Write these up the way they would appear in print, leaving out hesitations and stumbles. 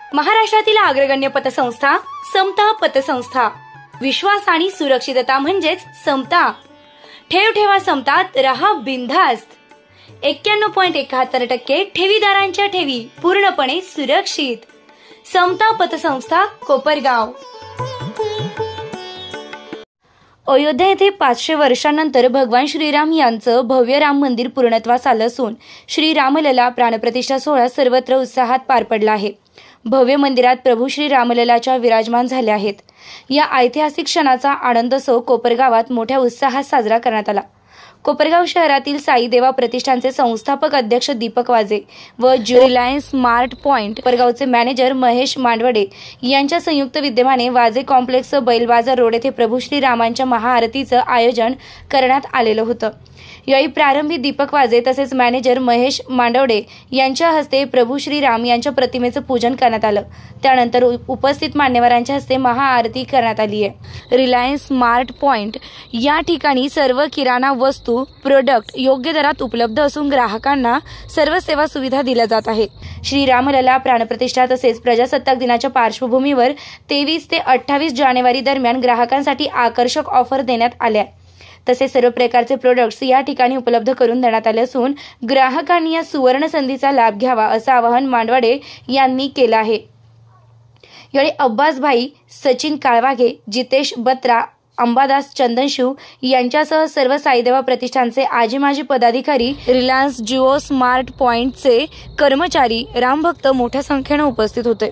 महाराष्ट्रातील अग्रगण्य पतसंस्था समता पतसंस्था। विश्वास आणि सुरक्षितता म्हणजेच समता। ठेवा समतात, रहा बिनधास्त। 91.71% ठेवीदारांच्या ठेवी पूर्णपणे सुरक्षित। समता पतसंस्था, कोपरगाव। अयोध्या येथे 500 वर्षांनंतर भगवान श्रीराम यांचं भव्य राम मंदिर पूर्णत्वास आलं असून श्रीरामलला प्राणप्रतिष्ठा सोहळा सर्वत्र उत्साहात पार पडला आहे। भव्य मंदिरात प्रभू श्री रामललाच्या विराजमान झाले आहेत। या ऐतिहासिक क्षणाचा आनंदोत्सव कोपरगावात मोठ्या उत्साहात साजरा करण्यात आला। कोपरगाव शहरातील साई देवा प्रतिष्ठानचे संस्थापक अध्यक्ष दीपक वाजे व रिलायन्स स्मार्ट पॉइंट कोपरगावचे मॅनेजर महेश मांडवडे यांच्या संयुक्त विद्यमाने वाजे कॉम्प्लेक्स बैलबाजार रोड येथे प्रभू श्री रामांच्या महाआरतीचं आयोजन करण्यात आलेलं होतं। यावेळी प्रारंभी दीपक वाजे तसेच मॅनेजर महेश मांडवडे यांच्या हस्ते प्रभू श्री राम यांच्या प्रतिमेचं पूजन करण्यात आलं। त्यानंतर उपस्थित मान्यवरांच्या हस्ते महाआरती करण्यात आली आहे। रिलायन्स स्मार्ट पॉइंट या ठिकाणी सर्व किराणा वस्तू प्रोडक्ट योग्य दरात उपलब्ध असून ग्राहकांना सर्व सेवा सुविधा दिल्या जात आहे। श्रीरामलला प्राणप्रतिष्ठा तसेच प्रजासत्ताक दिनाच्या पार्श्वभूमीवर 23 ते 28 जानेवारी दरम्यान ग्राहकांसाठी आकर्षक ऑफर देण्यात आल्या। तसेच सर्व प्रकारचे प्रोडक्ट्स या ठिकाणी उपलब्ध करून देण्यात आले असून ग्राहकांनी या सुवर्ण संधीचा लाभ घ्यावा असं आवाहन मांडवडे यांनी केलं आहे। यावेळी अब्बास भाई, सचिन काळवाघे, जितेश बत्रा, अंबादास चंदनशिव यांच्यासह सर्व साईदेवा प्रतिष्ठानचे आजी माजी पदाधिकारी, रिलायन्स जिओ स्मार्ट पॉइंटचे कर्मचारी, रामभक्त मोठ्या संख्येने उपस्थित होते।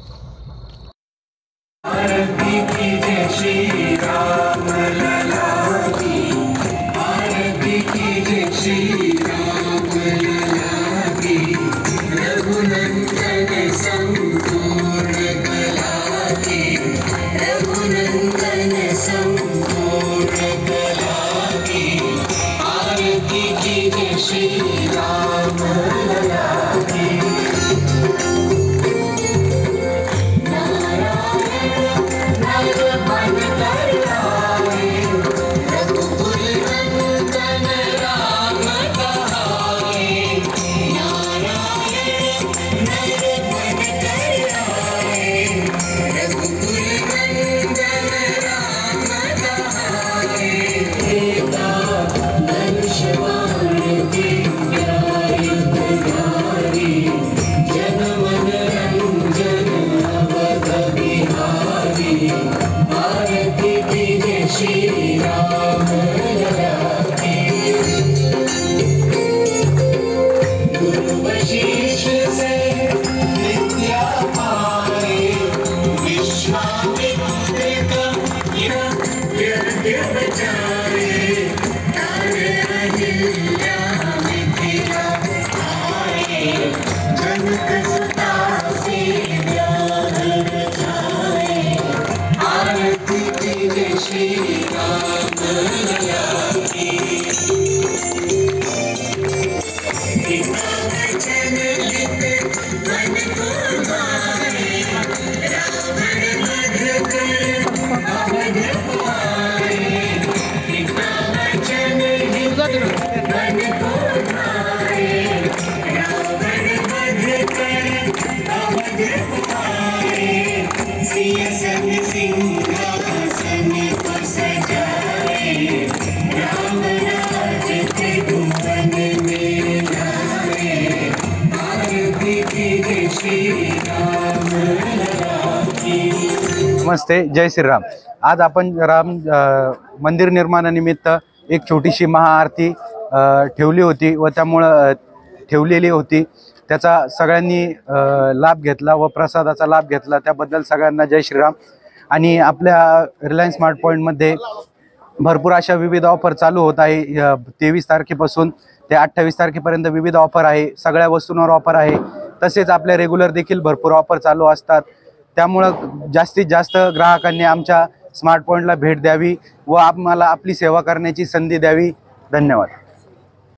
नमस्ते, जय श्रीराम। आज आपण राम मंदिर निर्माणानिमित्त एक छोटीशी महाआरती ठेवली होती व त्यामुळे ठेवलेली होती, त्याचा सगळ्यांनी लाभ घेतला व प्रसादाचा लाभ घेतला, त्याबद्दल सगळ्यांना जय श्रीराम। आणि आपल्या रिलायन्स स्मार्ट पॉइंटमध्ये भरपूर अशा विविध ऑफर चालू होत आहे। 23 तारखेपासून ते 28 तारखेपर्यंत विविध ऑफर आहे, सगळ्या वस्तूंवर ऑफर आहे। तसेच आपल्या रेग्युलर देखील भरपूर ऑफर चालू असतात, त्यामुळे जास्तीत जास्त ग्राहकांनी आमच्या स्मार्ट पॉइंटला भेट द्यावी व आम्हाला आपली सेवा करण्याची संधी द्यावी। धन्यवाद।